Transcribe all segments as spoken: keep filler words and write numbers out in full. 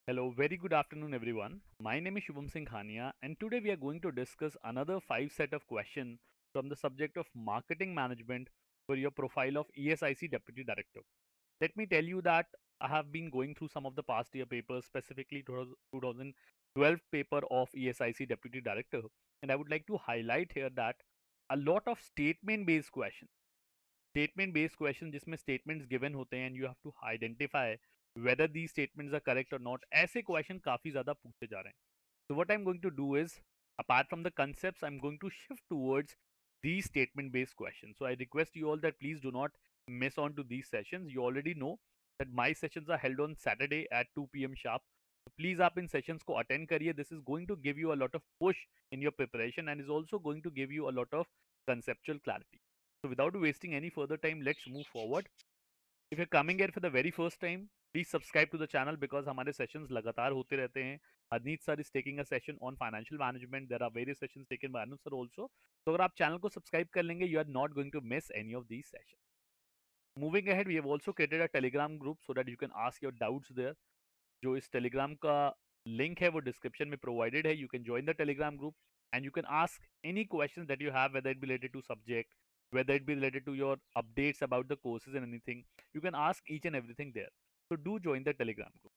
Hello, very good afternoon, everyone. My name is Shubham Singh Khania, and today we are going to discuss another five set of questions from the subject of marketing management for your profile of E S I C Deputy Director. Let me tell you that I have been going through some of the past year papers, specifically twenty twelve paper of E S I C Deputy Director, and I would like to highlight here that a lot of statement-based questions statement based question जिसमें statements given होते हैं and you have to identify whether these statements are correct or not, ऐसे question काफी ज्यादा पूछे जा रहे हैं. So what I'm going to do is, apart from the concepts, I'm going to shift towards these statement based questions. So I request you all that please do not miss on to these sessions. You already know that my sessions are held on Saturday at two p m sharp. So please आप इन sessions को attend करिए. This is going to give you a lot of push in your preparation and is also going to give you a lot of conceptual clarity. So without wasting any further time, let's move forward. If you're coming here for the very first time, please subscribe to the channel because हमारे sessions लगातार होते रहते हैं. Adneet sir is taking a session on financial management. There are various sessions taken by Anuj sir also. तो अगर आप channel को subscribe कर लेंगे, you are not going to miss any of these sessions. Moving ahead, we have also created a Telegram group so that you can ask your doubts there. जो इस Telegram का link है वो description में provided है. You can join the Telegram group and you can ask any questions that you have, whether it be related to subject, whether it be related to your updates about the courses and anything. You can ask each and everything there. So do join the Telegram group.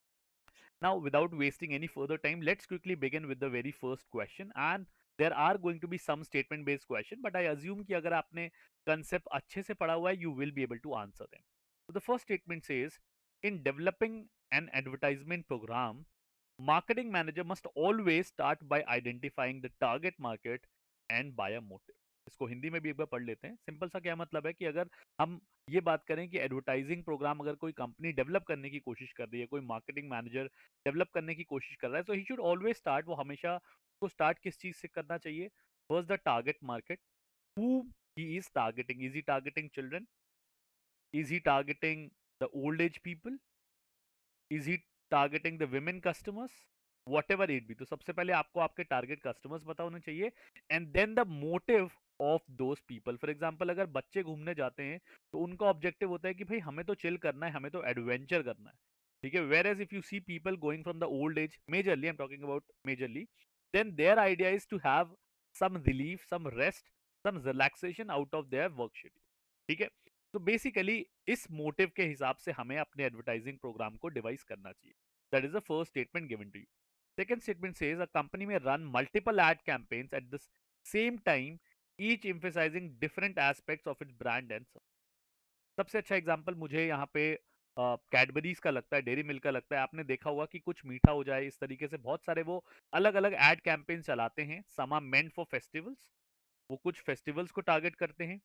Now, without wasting any further time, let's quickly begin with the very first question. And there are going to be some statement based question, but I assume कि अगर आपने concept अच्छे से पढ़ा हुआ है, you will be able to answer them. So the first statement says, in developing an advertisement program, marketing manager must always start by identifying the target market and buyer motive. इसको हिंदी में भी एक बार पढ़ लेते हैं. सिंपल सा क्या मतलब है कि अगर हम ये बात करें कि एडवर्टाइजिंग प्रोग्राम अगर कोई कंपनी डेवलप करने की कोशिश कर रही है, कोई मार्केटिंग मैनेजर डेवलप करने की कोशिश कर रहा है, तो ही शुड ऑलवेज स्टार्ट, वो हमेशा को स्टार्ट किस चीज से करना चाहिए? First the target market. Who he is targeting? Is he targeting children? Is he targeting the old age people? Is he targeting the women customers? Whatever it be. तो सबसे पहले आपको आपके टारगेट कस्टमर्स पता होने चाहिए and then the motive of those people. For example, अगर बच्चे घूमने जाते हैं तो उनका ऑब्जेक्टिव होता है कि भाई हमें तो चिल करना है, हमें तो एडवेंचर करना है. ठीक है. Whereas if you see people going from the old age, majorly I am talking about majorly, then their idea is to have some relief, some rest, some relaxation out of their work schedule. ठीक है. तो basically इस motive के हिसाब से हमें अपने advertising programme को डिवाइस करना चाहिए. That is the first statement given to you. Second statement says a company may run multiple ad campaigns at the same time, each emphasizing different aspects of its brand and service. सबसे अच्छा example मुझे यहाँ पे Cadbury's का लगता है, dairy milk का लगता है. आपने देखा होगा कि कुछ मीठा हो जाए, इस तरीके से बहुत सारे वो अलग अलग एड कैंपेन चलाते हैं. Some are meant for festivals, वो कुछ फेस्टिवल्स को टारगेट करते हैं.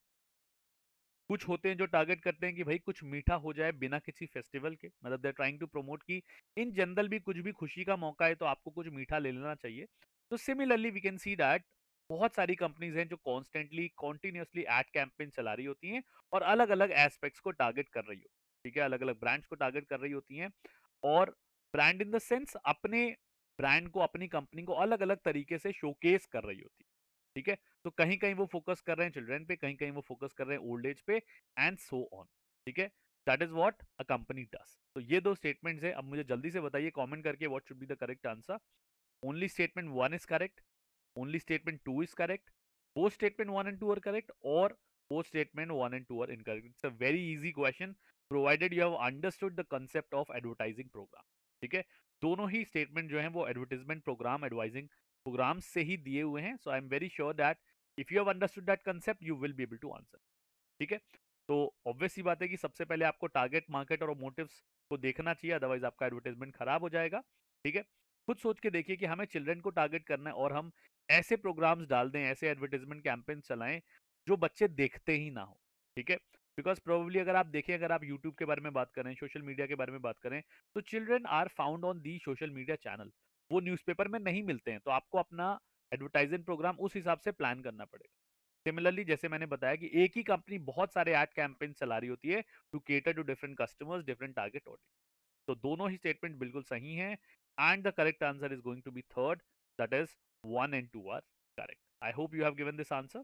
कुछ होते हैं जो टारगेट करते हैं कि भाई कुछ मीठा हो जाए बिना किसी फेस्टिवल के, मतलब they are trying to promote कि इन जनरल भी कुछ भी खुशी का मौका है तो आपको कुछ मीठा ले लेना चाहिए. तो similarly we can see that बहुत सारी कंपनीज हैं जो कॉन्स्टेंटली कॉन्टिन्यूसली एड कैंपेन चला रही होती हैं और अलग अलग एस्पेक्ट्स को टारगेट कर रही होती है. ठीक है. अलग अलग ब्रांड्स को टारगेट कर रही होती हैं और ब्रांड इन द सेंस अपने ब्रांड को, अपनी कंपनी को अलग अलग तरीके से शोकेस कर रही होती है. ठीक है. तो कहीं कहीं वो फोकस कर रहे हैं चिल्ड्रन पे, कहीं कहीं वो फोकस कर रहे हैं ओल्ड एज पे एंड सो ऑन. ठीक है. That is what a company does. तो ये दो स्टेटमेंट्स है. अब मुझे जल्दी से बताइए कमेंट करके what should be the correct answer. Only statement one is correct, only statement two is correct, both statement one and two are correct, और both statement one and two are incorrect. It's a very easy question provided you have understood the concept of advertising program. ठीक है. दोनों ही statement जो है वो advertisement programme, advising programme से ही दिए हुए हैं. So I am very sure that if you have understood that concept you will be able to answer. ठीक है. तो ऑब्वियस सी बात है कि सबसे पहले आपको टारगेट मार्केट और मोटिव्स को देखना चाहिए, अदरवाइज आपका एडवर्टाइजमेंट खराब हो जाएगा. ठीक है. खुद सोच के देखिए कि हमें चिल्ड्रन को टारगेट करना है और हम ऐसे प्रोग्राम्स डाल दें, ऐसे एडवर्टाइजमेंट कैंपेन चलाएं जो बच्चे देखते ही ना हो. ठीक है. बिकॉज प्रोबेबली अगर आप देखें, अगर आप यूट्यूब के बारे में बात करें, सोशल मीडिया के बारे में बात करें, तो children are found on the social media channel. वो न्यूज़पेपर में नहीं मिलते हैं. तो आपको अपना एडवर्टाइजिंग प्रोग्राम उस हिसाब से प्लान करना पड़ेगा. सिमिलरली जैसे मैंने बताया कि एक ही कंपनी बहुत सारे एड कैंपेन चला रही होती है to cater to different customers, different target audience. तो दोनों ही स्टेटमेंट बिल्कुल सही हैं and the correct answer is going to be third, that is one and two are correct. I hope you have given this answer.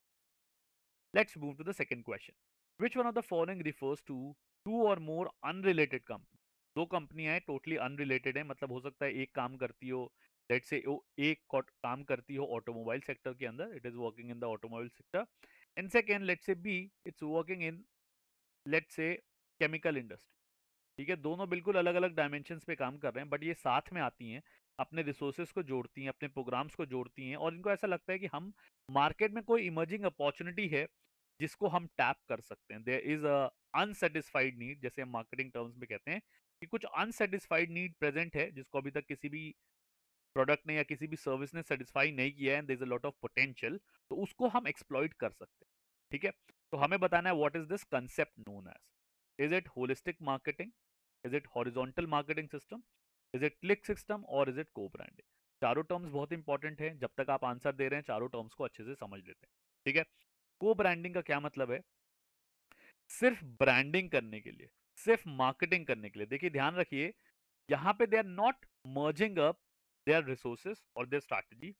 Let's move to the second question. Which one of the following refers to two or more unrelated companies? दो कंपनियां हैं totally unrelated है, मतलब हो सकता है एक काम करती हो, लेट्स से वो एक कॉट- काम करती हो ऑटोमोबाइल सेक्टर के अंदर, it is working in the automobile sector, and second let's say be it's working in let's say chemical industry. ठीक है, दोनों बिल्कुल अलग अलग डायमेंशंस पे काम कर रहे हैं, बट ये साथ में आती हैं, अपने रिसोर्सेज को जोड़ती हैं, अपने प्रोग्राम्स को जोड़ती हैं, और इनको ऐसा लगता है कि हम मार्केट में कोई इमर्जिंग अपॉर्चुनिटी है जिसको हम टैप कर सकते हैं। There is a unsatisfied need, जैसे हम मार्केटिंग टर्म्स में कहते हैं कि कुछ अनसेटिस्फाइड नीड प्रेजेंट है जिसको अभी तक किसी भी प्रोडक्ट ने या किसी भी सर्विस ने सेटिस्फाई नहीं किया है, and there is a lot of potential, तो उसको हम एक्सप्लॉइट कर सकते हैं। ठीक है, तो हमें बताना है what is this concept known as. Is it holistic marketing, is it horizontal marketing system, is it click system, और इज इट को ब्रांडिंग। चारों टर्म्स बहुत इंपॉर्टेंट है, जब तक आप आंसर दे रहे हैं चारों टर्म्स को अच्छे से समझ लेते हैं। ठीक है, को ब्रांडिंग का क्या मतलब है? सिर्फ ब्रांडिंग करने के लिए, सिर्फ मार्केटिंग करने के लिए। देखिए ध्यान रखिए, यहाँ पे they are not merging up their resources और देयर स्ट्रैटेजी।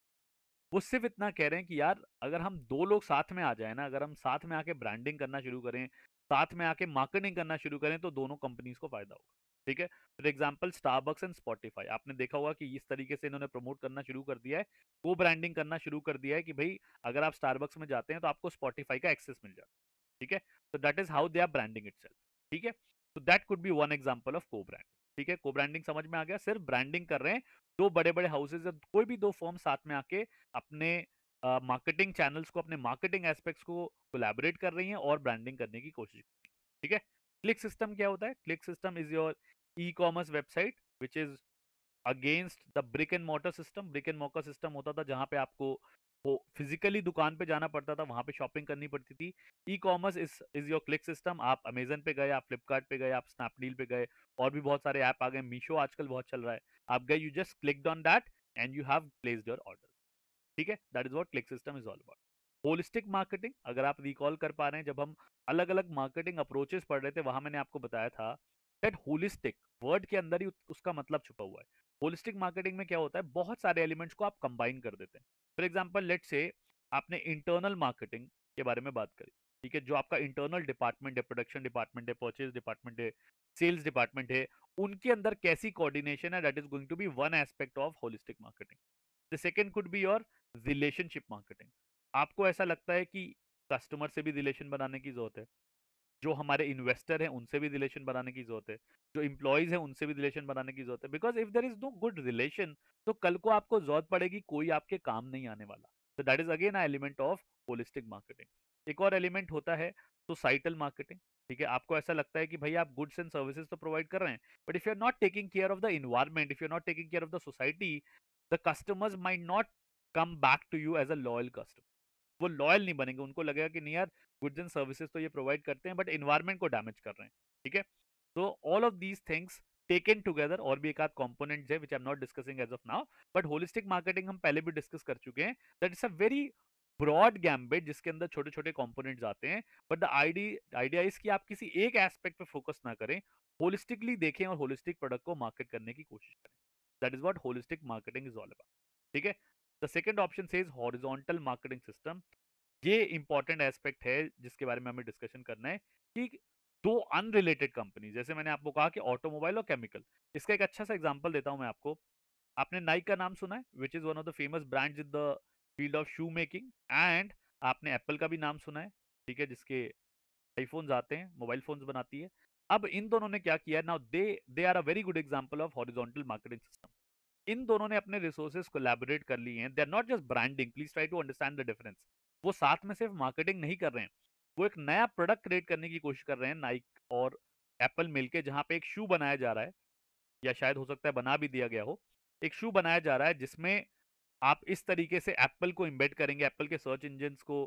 वो सिर्फ इतना कह रहे हैं कि यार अगर हम दो लोग साथ में आ जाए ना, अगर हम साथ में आके ब्रांडिंग करना शुरू करें, साथ में आके मार्केटिंग करना शुरू करें, तो दोनों कंपनीज को फायदा होगा। ठीक है, for example Starbucks and Spotify, आपने देखा होगा कि इस तरीके से इन्होंने प्रमोट करना शुरू कर दिया है, को ब्रांडिंग करना शुरू कर दिया है कि भाई अगर आप स्टारबक्स में जाते हैं तो आपको स्पॉटिफाई का एक्सेस मिल जाता है। ठीक है, तो that is how they are branding itself. ठीक है, तो that could be one example of co branding. ठीक है, को ब्रांडिंग समझ में आ गया, सिर्फ ब्रांडिंग कर रहे हैं, दो बड़े बड़े हाउसेज, कोई भी दो फर्म साथ में आके अपने मार्केटिंग uh, चैनल्स को, अपने मार्केटिंग एस्पेक्ट्स को कोलैबोरेट कर रही हैं और ब्रांडिंग करने की कोशिश कर रही हैं। ठीक है, क्लिक सिस्टम क्या होता है? Click system is your e commerce website which is against the brick and mortar system. Brick and mortar system होता था जहां पे आपको वो फिजिकली दुकान पे जाना पड़ता था, वहां पे शॉपिंग करनी पड़ती थी। E commerce is is your click system. आप अमेजन पे गए, आप फ्लिपकार्ट पे गए, आप स्नैपडील पे गए, और भी बहुत सारे ऐप आ गए, मीशो आजकल बहुत चल रहा है, आप गए, you just clicked on that and you have placed your order. ठीक है, that is what click system is all about. Holistic marketing, अगर आप रिकॉल कर पा रहे हैं, जब हम अलग अलग मार्केटिंग अप्रोचेस पढ़ रहे थे, वहां मैंने आपको बताया था दैट होलिस्टिक वर्ड के अंदर ही उसका मतलब छुपा हुआ है। होलिस्टिक मार्केटिंग में क्या होता है, बहुत सारे एलिमेंट्स को आप कंबाइन कर देते हैं। फॉर एग्जाम्पल लेट से आपने इंटरनल मार्केटिंग के बारे में बात करी। ठीक है, जो आपका इंटरनल डिपार्टमेंट है, प्रोडक्शन डिपार्टमेंट है, परचेज डिपार्टमेंट है, सेल्स डिपार्टमेंट है, उनके अंदर कैसी कोऑर्डिनेशन है, that is going to be one aspect of holistic marketing. The second could be your relationship marketing. आपको ऐसा लगता है कि कस्टमर से भी रिलेशन बनाने की जरूरत है, जो हमारे इन्वेस्टर हैं उनसे भी रिलेशन बनाने की जरूरत है, जो इम्प्लॉयज हैं उनसे भी रिलेशन बनाने की जरूरत है, because if there is no good relation, तो कल को आपको जरूरत पड़ेगी, कोई आपके काम नहीं आने वाला। तो that is again a element of holistic marketing. एक और एलिमेंट होता है सोसाइटल मार्केटिंग। ठीक है, आपको ऐसा लगता है कि भाई आप गुड्स एंड सर्विसेज तो प्रोवाइड कर रहे हैं, but if you are not taking care of the environment, if you are not taking care of the society, the customers might not come back to you as a loyal customer. वो loyal नहीं बनेंगे, उनको लगेगा कि नहीं यार, goods and services तो ये प्रोवाइड करते हैं बट एनवायरमेंट को डैमेज कर रहे हैं। ठीक है, तो all of these things taken together, और भी एक आध कंपोनेंट्स है which I am not discussing as of now, but holistic marketing हम पहले भी डिस्कस कर चुके हैं, that is a very broad gambit जिसके अंदर छोटे छोटे कंपोनेंट्स आते हैं, but the idea idea is कि आप किसी एक एस्पेक्ट पे फोकस ना करें, होलिस्टिकली देखें और होलिस्टिक प्रोडक्ट को मार्केट करने की कोशिश करें। That is what holistic marketing is all about. ठीक है, the second option says horizontal marketing system. ये इंपॉर्टेंट एस्पेक्ट है जिसके बारे में हमें डिस्कशन करना है कि दो अनरिलेटेड कंपनी, जैसे मैंने आपको कहा कि ऑटोमोबाइल और केमिकल, इसका एक अच्छा सा एग्जांपल देता हूं मैं आपको। आपने नाइक का नाम सुना है, which is one of the famous brands in the field of shoe making, and आपने एप्पल का भी नाम सुना है, ठीक है, जिसके आईफोन्स आते हैं, मोबाइल फोन्स बनाती है। अब इन दोनों ने क्या किया, now they they are a very good example of horizontal marketing system. इन दोनों ने अपने रिसोर्सेज कोलैबोरेट कर लिए हैं, they are not just branding, please try to understand the difference. वो साथ में सिर्फ मार्केटिंग नहीं कर रहे हैं, वो एक नया प्रोडक्ट क्रिएट करने की कोशिश कर रहे हैं, नाइक और एप्पल मिलके, जहां पे एक शू बनाया जा रहा है, या शायद हो सकता है बना भी दिया गया हो। एक शू बनाया जा रहा है जिसमें आप इस तरीके से एप्पल को इम्बेड करेंगे, एप्पल के सर्च इंजन को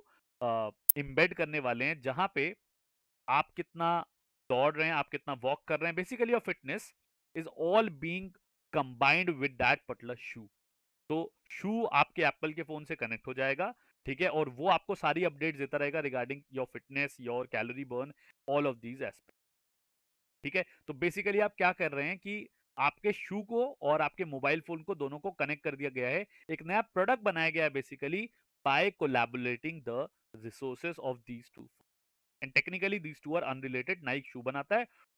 इम्बेड करने वाले हैं, जहां पे आप कितना दौड़ रहे हैं, आप कितना वॉक कर रहे हैं, basically your fitness is all being combined with that particular shoe. तो शू आपके एप्पल के फोन से कनेक्ट हो जाएगा, ठीक है, और वो आपको सारी अपडेट्स देता रहेगा regarding your fitness, your calorie burn, all of these aspect. ठीक है, तो बेसिकली आप क्या कर रहे हैं कि आपके शू को और आपके मोबाइल फोन को दोनों को कनेक्ट कर दिया गया है, एक नया प्रोडक्ट बनाया गया है basically by collaborating the resources of these two, and technically these two are unrelated. Nike shoe बनाता है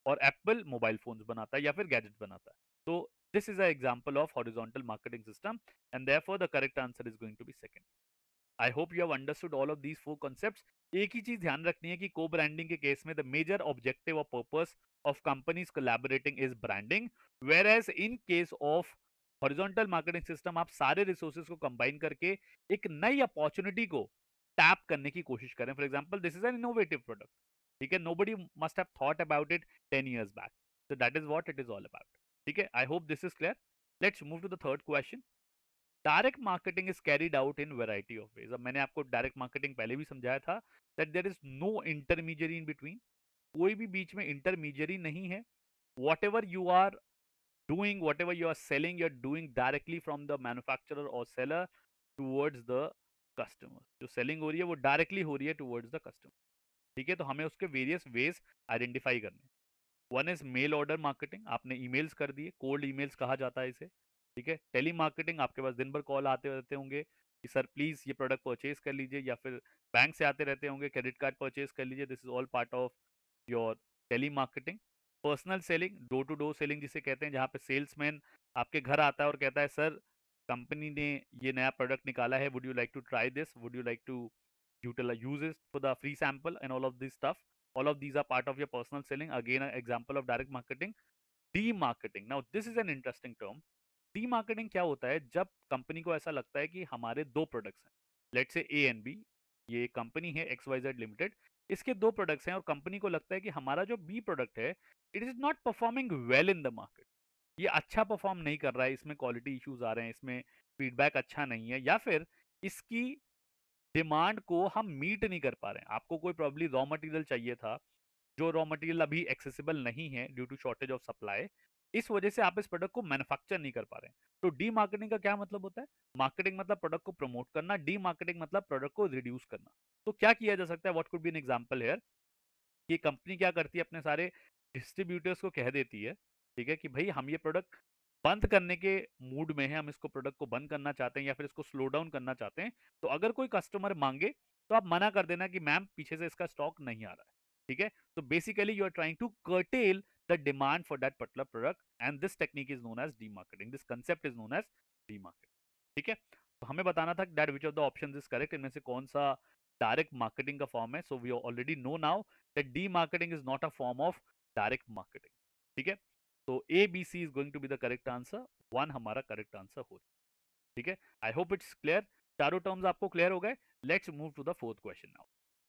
और एप्पल मोबाइल फोन्स बनाता है या फिर गैजेट बनाता है. तो this is a example of horizontal marketing system and therefore the correct answer is going to be second. I hope you have understood all of these four concepts. एक ही चीज ध्यान रखनी है कि को ब्रांडिंग के केस में द मेजर ऑब्जेक्टिव और purpose of companies collaborating is branding, whereas in case of horizontal marketing system आप सारे रिसोर्सेज को कंबाइन करके एक नई अपॉर्चुनिटी को टैप करने की कोशिश करें. For example, this is an innovative product. ठीक है, nobody must have thought about it ten years back. So that is what it is all about. ठीक है, I hope this is clear. Let's move to the third question. Direct marketing is carried out in variety of ways. अब मैंने आपको direct marketing पहले भी समझाया था that there is no intermediary in between. कोई भी बीच में इंटरमीडियरी नहीं है. Whatever you are doing, whatever you are selling, you're doing directly from the manufacturer or seller towards the customer. जो सेलिंग हो रही है वो डायरेक्टली हो रही है towards the customer. ठीक है, तो हमें उसके वेरियस वेज आइडेंटिफाई करने. One is mail order marketing, आपने ईमेल्स कर दिए, कोल्ड ईमेल्स कहा जाता है इसे. ठीक है, टेली मार्केटिंग, आपके पास दिन भर कॉल आते रहते होंगे कि सर प्लीज ये प्रोडक्ट परचेज कर लीजिए, या फिर बैंक से आते रहते होंगे क्रेडिट कार्ड परचेज कर लीजिए. This is all part of your telemarketing. Personal selling, door to door selling जिसे कहते हैं, जहाँ पे सेल्समैन आपके घर आता है और कहता है सर कंपनी ने ये नया प्रोडक्ट निकाला है, would you like to try this, would you like to utilize use it for the free sample and all of this stuff. All of these are part of your personal selling. Again, an example of direct marketing. Demarketing, now this is an interesting term. Demarketing क्या होता है? जब company को ऐसा लगता है कि हमारे दो प्रोडक्ट्स हैं, let's say A and B, ये कंपनी है एक्स वाई जेड लिमिटेड, इसके दो प्रोडक्ट्स हैं और कंपनी को लगता है कि हमारा जो बी प्रोडक्ट है it is not performing well in the market. ये अच्छा परफॉर्म नहीं कर रहा है, इसमें क्वालिटी इश्यूज आ रहे हैं, इसमें फीडबैक अच्छा नहीं है, या फिर इसकी डिमांड को हम मीट नहीं कर पा रहे हैं. आपको कोई प्रॉब्ली रॉ मटेरियल चाहिए था, जो रॉ मटेरियल अभी एक्सेसिबल नहीं है due to shortage of supply, इस वजह से आप इस प्रोडक्ट को मैन्युफैक्चर नहीं कर पा रहे हैं. तो डी मार्केटिंग का क्या मतलब होता है? मार्केटिंग मतलब प्रोडक्ट को प्रमोट करना, डी मार्केटिंग मतलब प्रोडक्ट को रिड्यूस करना. तो क्या किया जा सकता है? What could be an example here. कि कंपनी क्या करती है, अपने सारे डिस्ट्रीब्यूटर्स को कह देती है, ठीक है, कि भाई हम ये प्रोडक्ट बंद करने के मूड में है, हम इसको प्रोडक्ट को बंद करना चाहते हैं या फिर इसको स्लो डाउन करना चाहते हैं. तो अगर कोई कस्टमर मांगे तो आप मना कर देना कि मैम पीछे से इसका स्टॉक नहीं आ रहा है. ठीक है, तो basically you are trying to curtail the demand for that particular product and this technique is known as demarketing. This concept is known as demarketing. ठीक है, तो हमें बताना था that which of the options is correct, इनमें से कौन सा डायरेक्ट मार्केटिंग का फॉर्म है. So we already know now that demarketing is not a form of direct marketing. ठीक है, तो A B C is going to be the correct answer. One हमारा करेक्ट आंसर हो. ठीक है, आई होप इट्स क्लियर. चारों terms आपको clear हो गए. Let's move to the fourth question now.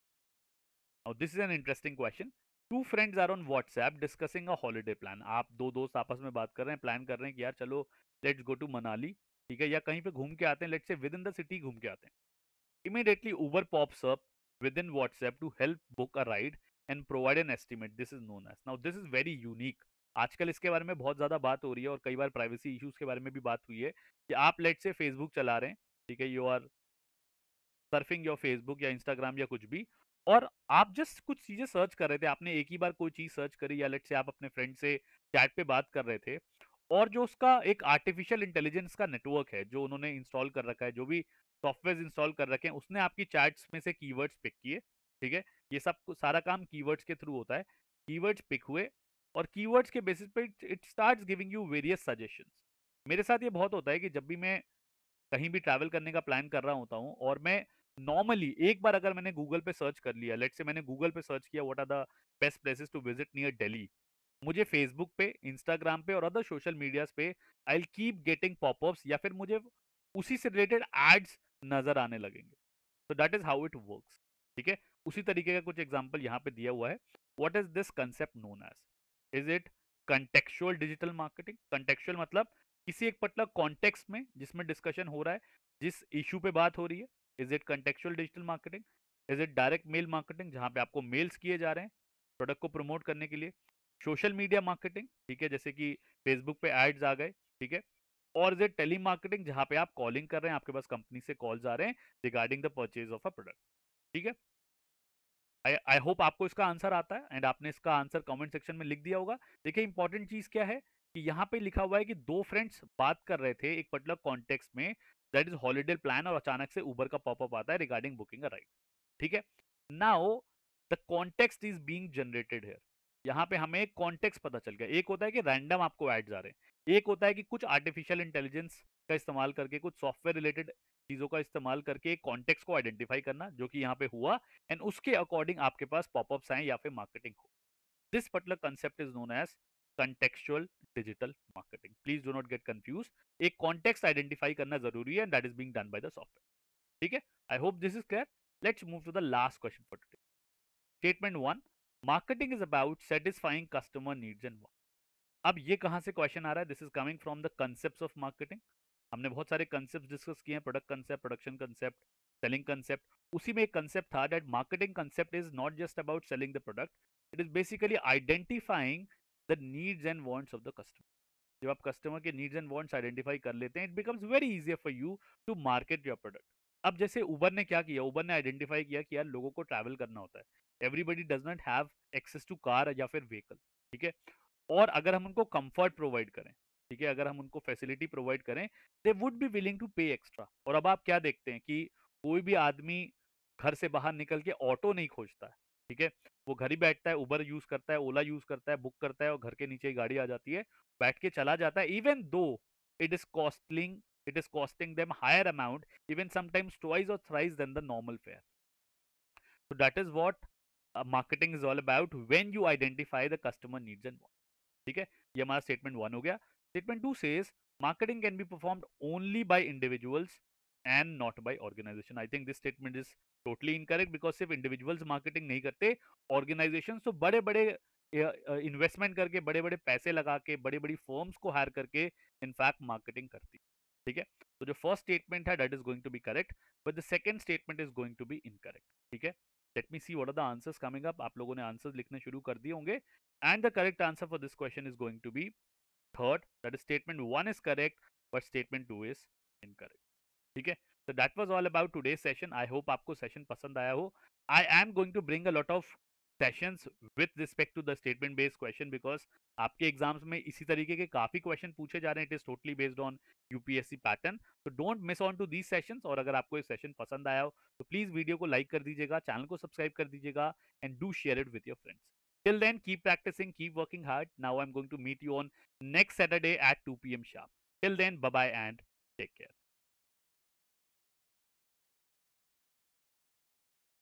Now this is an interesting question. Two friends are on WhatsApp discussing a holiday plan. आप दो दोस्त आपस में बात कर रहे हैं, प्लान कर रहे हैं कि यार चलो लेट्स गो टू मनाली. ठीक है, या कहीं पे घूम के आते हैं, लेट्स से विद इन द सिटी घूम के आते हैं. Immediately Uber pops up within WhatsApp to help book a ride and provide an estimate. This is known as. Now this is very unique. आजकल इसके बारे में बहुत ज़्यादा बात हो रही है और कई बार प्राइवेसी इश्यूज के बारे में भी बात हुई है कि आप लेट से फेसबुक चला रहे हैं, ठीक है, you are surfing your Facebook या इंस्टाग्राम या कुछ भी, और आप जस्ट कुछ चीज़ें सर्च कर रहे थे, आपने एक ही बार कोई चीज़ सर्च करी, या लेट से आप अपने फ्रेंड से चैट पे बात कर रहे थे, और जो उसका एक आर्टिफिशियल इंटेलिजेंस का नेटवर्क है जो उन्होंने इंस्टॉल कर रखा है, जो भी सॉफ्टवेयर इंस्टॉल कर रखे हैं, उसने आपकी चैट्स में से कीवर्ड्स पिक किए. ठीक है, ये सब सारा काम कीवर्ड्स के थ्रू होता है. कीवर्ड्स पिक हुए और कीवर्ड्स के बेसिस पे it starts giving you various suggestions. मेरे साथ ये बहुत होता है कि जब भी मैं कहीं भी ट्रैवल करने का प्लान कर रहा होता हूँ और मैं नॉर्मली एक बार अगर मैंने गूगल पे सर्च कर लिया, लेट्स से मैंने गूगल पे सर्च किया what are the best places to visit near Delhi, मुझे फेसबुक पे, इंस्टाग्राम पे और अदर सोशल मीडियाज पे I will keep getting popups, या फिर मुझे उसी से रिलेटेड एड्स नजर आने लगेंगे. तो that is how it works. ठीक है, उसी तरीके का कुछ एग्जांपल यहाँ पे दिया हुआ है. What is this concept known as? Is it contextual digital marketing? Contextual मतलब किसी एक पर्टिकुलर कॉन्टेक्स्ट में जिसमें डिस्कशन हो रहा है, जिस इशू पे बात हो रही है, is it contextual digital marketing? Is it direct mail marketing, जहां पे आपको मेल्स किए जा रहे हैं प्रोडक्ट को प्रमोट करने के लिए? सोशल मीडिया मार्केटिंग, ठीक है, जैसे कि फेसबुक पे एड्स आ गए, ठीक है, और इज इट टेली मार्केटिंग, जहां पे आप कॉलिंग कर रहे हैं, आपके पास कंपनी से कॉल्स आ रहे हैं regarding the purchase of a product. ठीक है, आई आई होप आपको इसका आंसर आता है एंड आपने इसका आंसर कमेंट सेक्शन में लिख दिया होगा. देखिए इंपॉर्टेंट चीज क्या है कि यहाँ पे लिखा हुआ है कि दो फ्रेंड्स बात कर रहे थे एक पर्टिकुलर कॉन्टेक्स्ट में, दैट इज हॉलीडे प्लान, और अचानक से उबर का पॉपअप आता है रिगार्डिंग बुकिंग अ राइड. ठीक है, now the context is being generated here. यहाँ पे हमें कॉन्टेक्स्ट पता चल गया। एक होता है कि रैंडम आपको एड्स आ रहे हैं, एक होता है कि कुछ आर्टिफिशियल इंटेलिजेंस का इस्तेमाल करके, कुछ सॉफ्टवेयर रिलेटेड चीजों का इस्तेमाल करके एक कॉन्टेक्स्ट को आइडेंटिफाई करना, जो कि यहाँ पे हुआ, एंड उसके अकॉर्डिंग आपके पास पॉपअप्स आए या फिर मार्केटिंग हो। This particular concept is known as contextual digital marketing. Please do not get confused. एक कॉन्टेक्स्ट आइडेंटिफाई करना जरूरी है, and that is being done by the software. ठीक है, I hope this is clear. Let's move to the last question for today. Statement one, marketing is about satisfying customer needs and wants. अब ये कहां से question आ रहा है? This is coming from the concept of marketing. हमने बहुत सारे कंसेप्ट डिस्कस किए हैं, product concept, production concept, selling concept. उसी में एक कंसेप्ट था that marketing concept is not just about selling the product, it is basically identifying the needs and wants of the customer. जब आप कस्टमर के needs and wants identify कर लेते हैं, it becomes very easier for you to market your product. अब जैसे उबर ने क्या किया, उबर ने आइडेंटिफाई किया कि यार लोगों को ट्रैवल करना होता है, everybody does not have access to car या फिर व्हीकल। ठीक है, और अगर हम उनको कंफर्ट प्रोवाइड करें, ठीक है, अगर हम उनको फैसिलिटी प्रोवाइड करें, they would be willing to pay extra. और अब आप क्या देखते हैं कि कोई भी आदमी घर से बाहर निकल के ऑटो नहीं खोजता है। ठीक है, वो घर ही बैठता है, उबर यूज करता है, ओला यूज करता है, बुक करता है, और घर के नीचे ही गाड़ी आ जाती है, बैठ के चला जाता है, even though it is costing it is costing them higher amount, even sometimes twice or thrice than the normal fare. So that is what uh, marketing is all about when you identify the customer needs and wants. ठीक है, ये हमारा statement one हो गया। Statement two says marketing can be performed only by individuals and not by organisation. I think this statement is totally incorrect, because सिर्फ individuals marketing नहीं करते, organisation तो बड़े बड़े इन्वेस्टमेंट करके, बड़े बड़े पैसे लगा के, बड़ी बड़ी फर्म्स को हायर करके इनफैक्ट मार्केटिंग करती। ठीक है, तो जो फर्स्ट स्टेटमेंट है that is going to be correct, but the second statement is going to be incorrect. ठीक है, let me see what are the answers coming up. आप लोगों ने आंसर्स लिखने शुरू कर दिए होंगे, and the correct answer for this question is going to be third, that is statement one is correct but statement two is incorrect. ठीक है, so that was all about today's session. I hope आपको session पसंद आया हो। I am going to bring a lot of sessions with respect to the statement based question, because आपके exams में इसी तरीके के काफी क्वेश्चन पूछे जा रहे हैं। It is totally based on UPSC pattern, तो don't miss on to these sessions. और अगर आपको ये सेशन पसंद आया हो तो प्लीज वीडियो को लाइक कर दीजिएगा, चैनल को सब्सक्राइब कर दीजिएगा, and do share it with your friends. Till then, keep practicing, keep working hard. Now I'm going to meet you on next Saturday at two p m sharp. Till then, bye bye and take care.